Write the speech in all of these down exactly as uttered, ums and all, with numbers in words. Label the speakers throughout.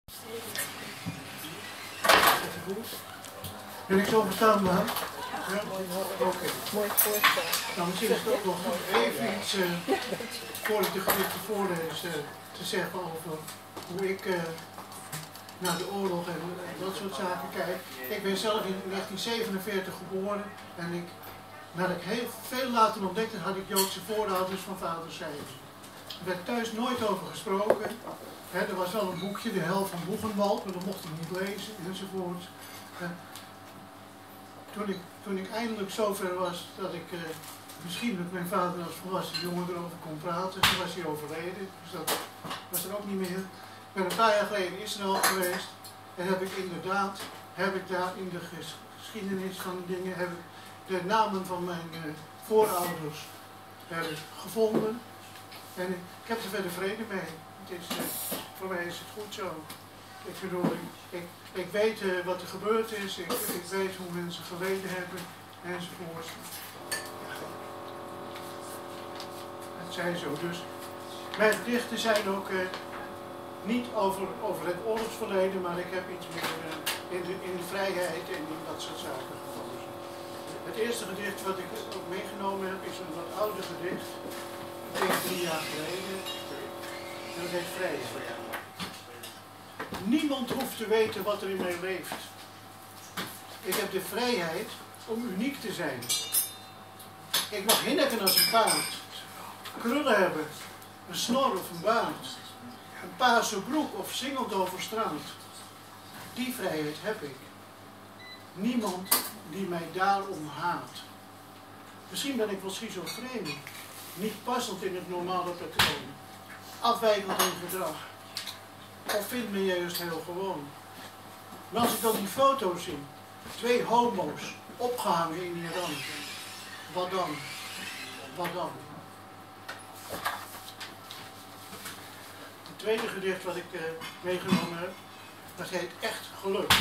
Speaker 1: Ben ik zo verstaanbaar? Ja? Oké. Okay.
Speaker 2: Mooi voorstel.
Speaker 1: Nou, misschien is het ook nog goed even iets, uh, voor ik de gedichten voorlees, uh, te zeggen over hoe ik uh, naar de oorlog en uh, dat soort zaken kijk. Ik ben zelf in negentien zevenenveertig geboren en ik, nadat ik heel veel later ontdekte, had ik Joodse voorouders van vaderszijde. Er werd thuis nooit over gesproken. He, er was wel een boekje, de Hel van Boegenwald, maar dat mocht ik niet lezen enzovoort. Uh, toen, ik, toen ik eindelijk zover was dat ik uh, misschien met mijn vader als volwassen jongen erover kon praten, toen was hij overleden, dus dat was er ook niet meer. Ik ben een paar jaar geleden in Israël geweest en heb ik inderdaad, heb ik daar in de geschiedenis van dingen, heb ik de namen van mijn uh, voorouders heb ik gevonden. En ik, ik heb er verder vrede mee. Het is, uh, voor mij is het goed zo. Ik bedoel, ik, ik, ik weet uh, wat er gebeurd is, ik, ik weet hoe mensen geleden hebben, enzovoort. Het zij zo. Dus mijn gedichten zijn ook uh, niet over, over het oorlogsverleden, maar ik heb iets meer uh, in, de, in de vrijheid en in dat soort zaken gekozen. Het eerste gedicht wat ik ook meegenomen heb is een wat ouder gedicht. Tegen drie jaar geleden. En dat heet Vrijheid. Niemand hoeft te weten wat er in mij leeft. Ik heb de vrijheid om uniek te zijn. Ik mag hinniken als een paard. Krullen hebben. Een snor of een baard. Een paarse broek of singelt over straat. Die vrijheid heb ik. Niemand die mij daarom haat. Misschien ben ik wel schizofreen. Niet passend in het normale patroon. Afwijkend in gedrag. Of vindt men juist heel gewoon. Maar als ik dan die foto's zie. Twee homo's opgehangen in Iran. Wat dan? Wat dan? Het tweede gedicht wat ik uh, meegenomen heb. Dat heet Echt Geluk.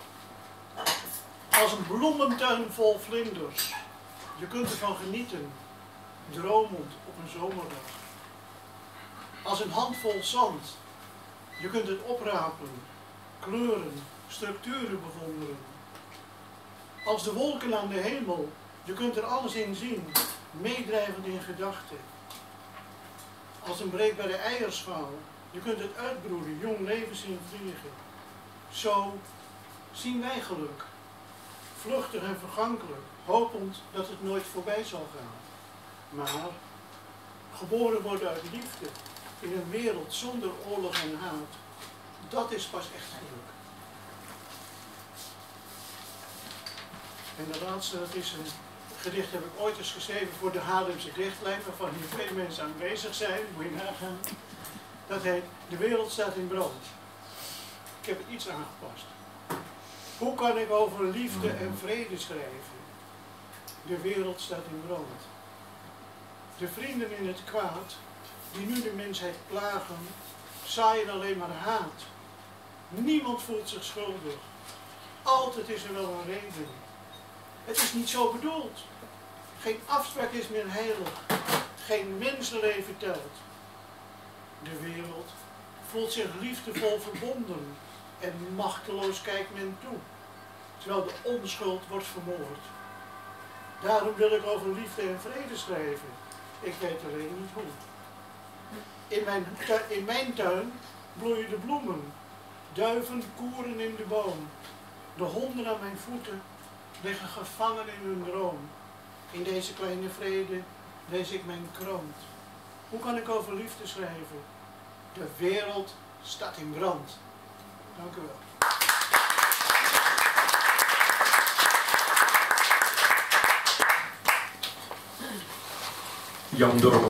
Speaker 1: Als een bloementuin vol vlinders. Je kunt ervan genieten. Dromend op een zomerdag. Als een handvol zand. Je kunt het oprapen, kleuren, structuren bewonderen. Als de wolken aan de hemel. Je kunt er alles in zien, meedrijvend in gedachten. Als een breekbare eierschaal. Je kunt het uitbroeden, jong leven zien vliegen. Zo zien wij geluk. Vluchtig en vergankelijk, hopend dat het nooit voorbij zal gaan. Maar geboren worden uit liefde in een wereld zonder oorlog en haat, dat is pas echt geluk. En de laatste, dat is een gedicht heb ik ooit eens geschreven voor de Haarlemse dichtlijn, waarvan hier veel mensen aanwezig zijn, moet je nagaan. Dat heet De wereld staat in brand. Ik heb het iets aangepast. Hoe kan ik over liefde en vrede schrijven? De wereld staat in brand. De vrienden in het kwaad, die nu de mensheid plagen, zaaien alleen maar haat. Niemand voelt zich schuldig. Altijd is er wel een reden. Het is niet zo bedoeld. Geen afspraak is meer heilig. Geen mensenleven telt. De wereld voelt zich liefdevol verbonden en machteloos kijkt men toe, terwijl de onschuld wordt vermoord. Daarom wil ik over liefde en vrede schrijven. Ik weet alleen niet hoe. In mijn, in mijn tuin bloeien de bloemen. Duiven koeren in de boom. De honden aan mijn voeten liggen gevangen in hun droom. In deze kleine vrede lees ik mijn krant. Hoe kan ik over liefde schrijven? De wereld staat in brand. Dank u wel.
Speaker 3: Jan Dorp.